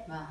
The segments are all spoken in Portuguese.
Vá.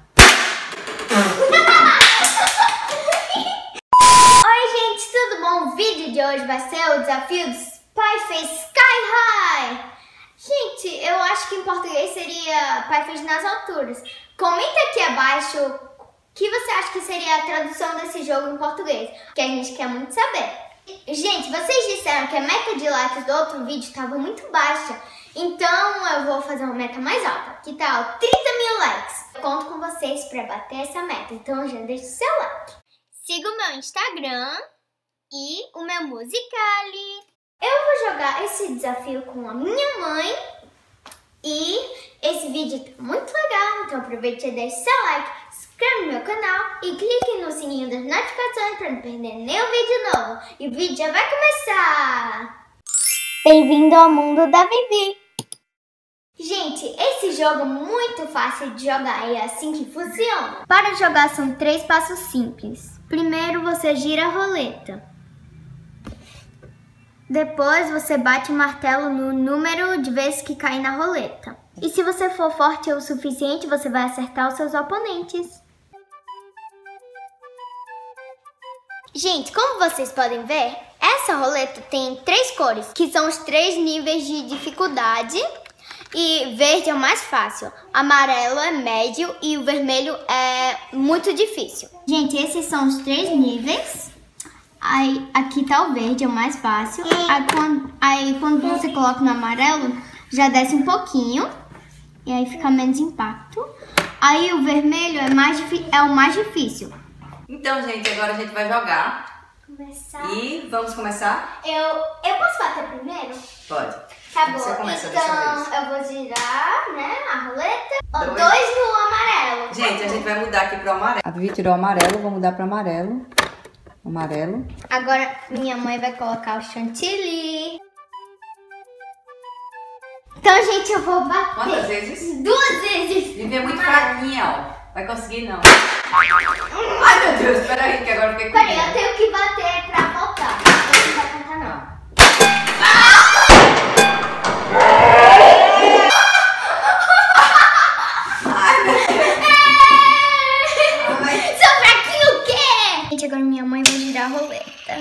Oi, gente, tudo bom? O vídeo de hoje vai ser o desafio do Pai fez Sky High. Gente, eu acho que em português seria Pai fez nas alturas. Comenta aqui abaixo o que você acha que seria a tradução desse jogo em português, que a gente quer muito saber. Gente, vocês disseram que a meta de likes do outro vídeo estava muito baixa, então eu vou fazer uma meta mais alta. Que tal 30 mil likes? Eu conto com vocês para bater essa meta, então já deixa o seu like. Siga o meu Instagram e o meu Musical.ly. Eu vou jogar esse desafio com a minha mãe e esse vídeo tá muito legal, então aproveite e deixe seu like, se inscreve no meu canal e clique no sininho das notificações para não perder nenhum vídeo novo. E o vídeo já vai começar! Bem-vindo ao mundo da Vivi! Gente, esse jogo é muito fácil de jogar e é assim que funciona. Para jogar são 3 passos simples. Primeiro você gira a roleta. Depois você bate o martelo no número de vezes que cair na roleta. E se você for forte o suficiente, você vai acertar os seus oponentes. Gente, como vocês podem ver, essa roleta tem 3 cores, que são os 3 níveis de dificuldade. E verde é o mais fácil, amarelo é médio e o vermelho é muito difícil. Gente, esses são os 3 níveis. Aí, aqui tá o verde, é o mais fácil. Aí quando você coloca no amarelo, já desce um pouquinho. E aí fica menos impacto. Aí o vermelho é o mais difícil. Então, gente, agora a gente vai jogar. Começar. E vamos começar? Eu posso bater primeiro? Pode. Tá bom. Você começa dessa Então, vez. eu vou girar, né, a roleta. 2 2 no amarelo. Gente, a gente vai mudar aqui pro amarelo. A Vivi tirou o amarelo, vou mudar pro amarelo. Amarelo. Agora minha mãe vai colocar o chantilly. Então, gente, eu vou bater. Quantas vezes? 2 vezes. Vivi é muito fraquinha, ó. Vai conseguir, não. Ai, meu Deus, espera aí, que agora eu fiquei com Peraí, medo. eu tenho que bater pra voltar. Não vai contar, não. Sou fraquinho o quê? Gente, agora minha mãe vai girar a roleta.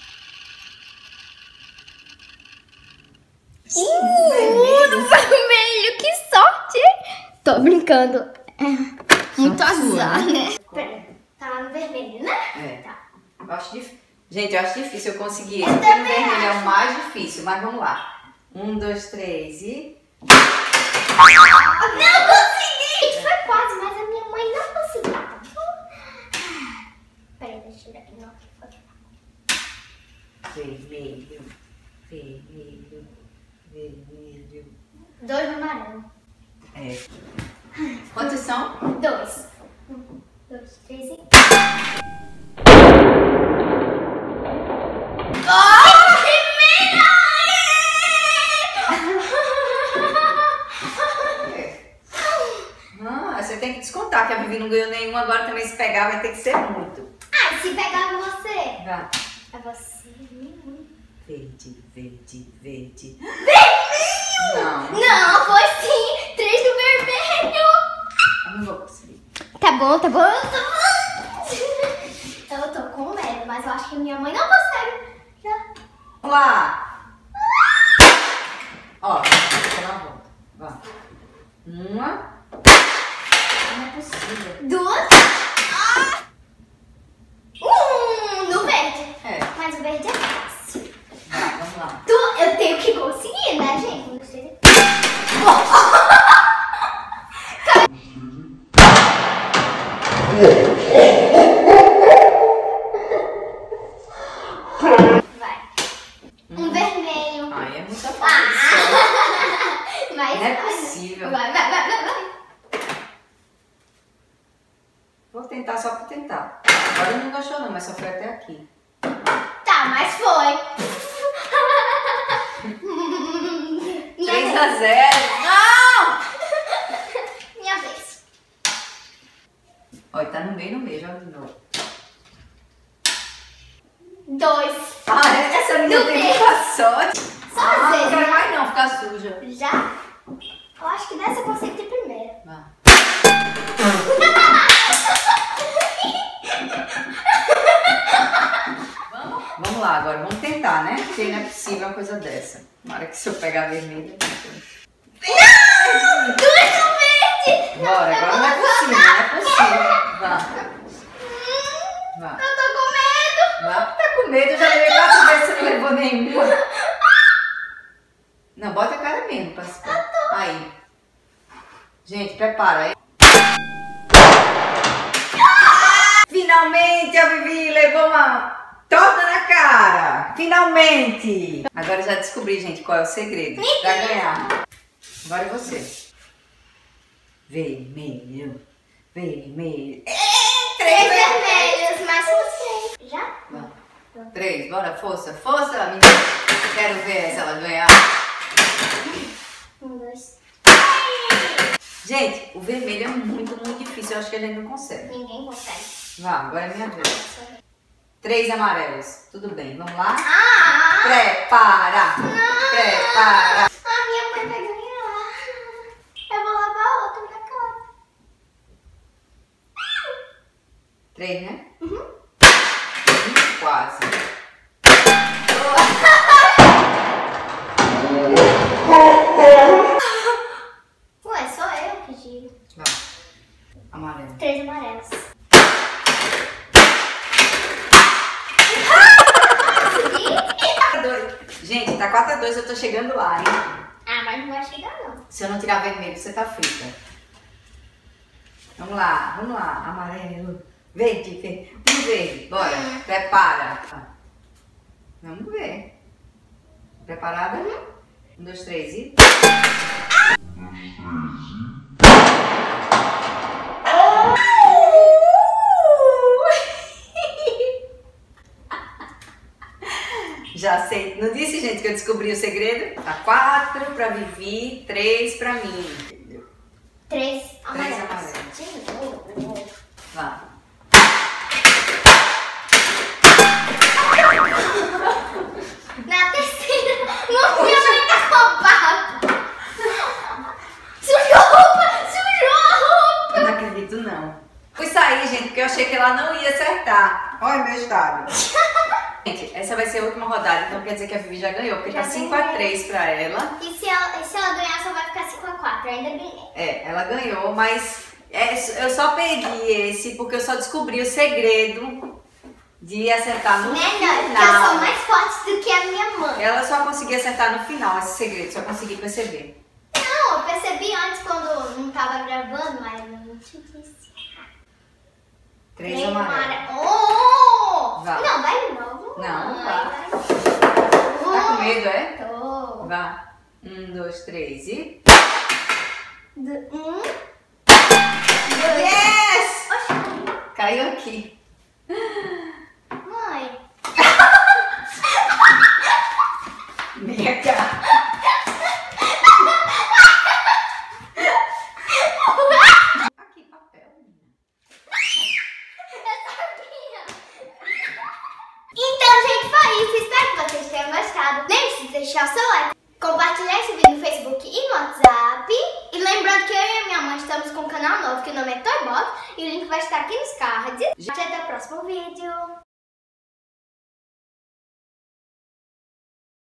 No vermelho, que sorte! Tô brincando. É muito azar, né? Peraí, tá no vermelho, né? É. Tá. Eu acho Gente, eu acho difícil eu conseguir esse. Eu Porque no também vermelho é acho. o mais difícil, mas vamos lá. 1, 2, 3 e... Não consegui! Foi quase, mas a minha mãe não conseguiu. Peraí, deixa eu ver aqui. Não, Vermelho, vermelho, vermelho. 2 no amarelo. É. Quantos são? 2. 1, 2, 3 e... Você tem que descontar que a Vivi não ganhou nenhum, agora também se pegar vai ter que ser muito. Ah, se pegar você? Vai. É você, minha mãe. Verde, verde, verde. Vermelho! Não. Não, foi sim! 3 no vermelho! Eu não vou conseguir. Tá bom, tá bom. Eu tô com medo, mas eu acho que minha mãe não consegue. Já. Vamos lá. Ó, vou dar uma volta. Vai. 1. Não é possível. 2. 1 no verde. É. Mas o verde é fácil. Vai, vamos lá. Eu tenho que conseguir, né, gente? Não sei. Vai. Um vermelho. Ai, é muita fácil. Mas Não é possível. Vai. Vou tentar só por tentar. Agora não gostou não, mas só foi até aqui. Tá, mas foi. 3-0. Não! Minha vez. Olha, tá no meio, joga de novo. 2. Ah, essa menina tem muita sorte. Só às vezes, não quero né? mais não, ficar suja. Já? Eu acho que nessa eu consigo ter primeiro. Vai. lá agora, vamos tentar, né? Porque não é possível uma coisa dessa. Na hora que se eu pegar vermelho... Não! Duas no verde! Bora, agora não é possível, não é possível. Vá. Vá. Eu tô com medo! Vá. Tá com medo? Eu já levei 4 vezes, você não levou nenhuma. Não, bota a cara mesmo pra se... Aí. Gente, prepara aí. Finalmente a Vivi levou uma torta na cara! Finalmente! Agora eu já descobri, gente, qual é o segredo pra ganhar. Agora é você. Vermelho. Vermelho. 3 vermelhos, mas você. Já? Vamos. 3, bora, força, força, menina. Quero ver se ela ganhar. 1, 2. Gente, o vermelho é muito, muito difícil. Eu acho que a gente não consegue. Ninguém consegue. Vá, agora é minha vez. 3 amarelos. Tudo bem, vamos lá? Ah! Prepara! Prepara! A minha mãe vai ganhar. Eu vou lavar outra na cara. 3, né? Uhum. Quase. Ué, só eu que digo. Vá. Amarelo. 3 amarelos. Gente, tá 4-2, eu tô chegando lá, hein? Ah, mas não vai chegar não. Se eu não tirar vermelho, você tá frita. Vamos lá, amarelo, verde, verde. Vamos ver, bora, prepara. Vamos ver. Preparada? 1, 2, 3 e... Já sei. Não disse, gente, que eu descobri o segredo? Tá 4 pra Vivi, 3 pra mim. 3 amarelos. amarelos. De novo. Vá. Na terceira, minha mãe tá roubada. Sujou a roupa! Eu não acredito, não. Fui sair, gente, porque eu achei que ela não ia acertar. Olha meu estado. Gente, essa vai ser a última rodada, então quer dizer que a Vivi já ganhou, porque Já tá 5-3 pra ela. E se ela ganhar, só vai ficar 5-4. Ainda ganhei. É, ela ganhou, mas eu só perdi esse porque eu só descobri o segredo de acertar no Porque eu final. sou mais forte do que a minha mãe. Ela só conseguiu acertar no final esse segredo, só consegui perceber. Não, eu percebi antes quando não tava gravando, mas eu não te disse. 3 amarelos. Oh! Vá. Não, vai de novo. Não, vá. Vai. Tá com medo, é? Tô. Vá. 1, 2, 3 e... 1, 2. Yes! Oxi, Caiu aqui. mãe. Minha cara. Aqui, papel. Então, gente, foi isso. Espero que vocês tenham gostado. Lembre-se de deixar o seu like, compartilhar esse vídeo no Facebook e no WhatsApp. E lembrando que eu e a minha mãe estamos com um canal novo que o nome é Toybox. E o link vai estar aqui nos cards. Até o próximo vídeo.